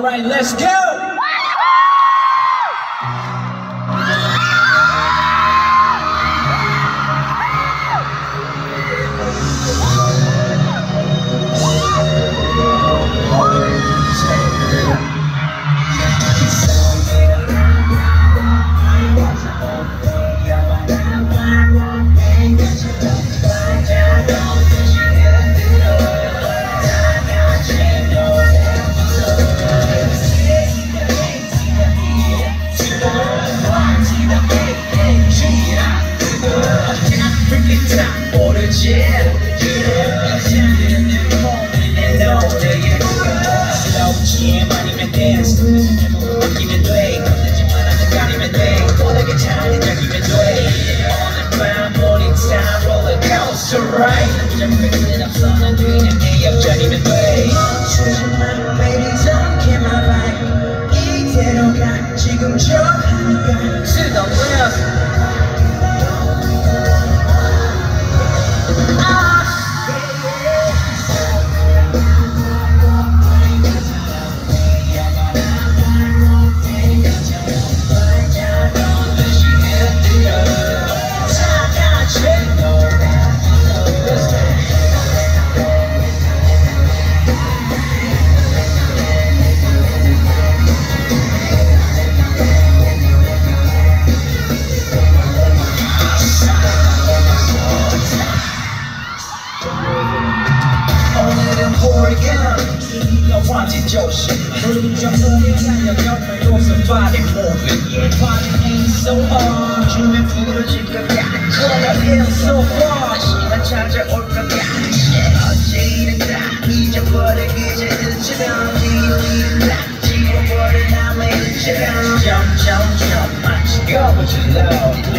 Alright, let's go! Right, I'm fixing up something dreaming me of Johnny McVeigh. 멈추지 마, baby, don't kill my vibe. 이대로 가, 지금 저 하니까. Sit down, please. wanted Joseph. Jump on me, now you're going to somebody moving. Body ain't so hard. 주면 부러질 거야. Gonna feel so far. 시간 찾아올 거야. 어제 일은 다 잊어버리기 전처럼 일은 다 지워버린 남의 일처럼. Jump, jump, jump. Let's go with your love.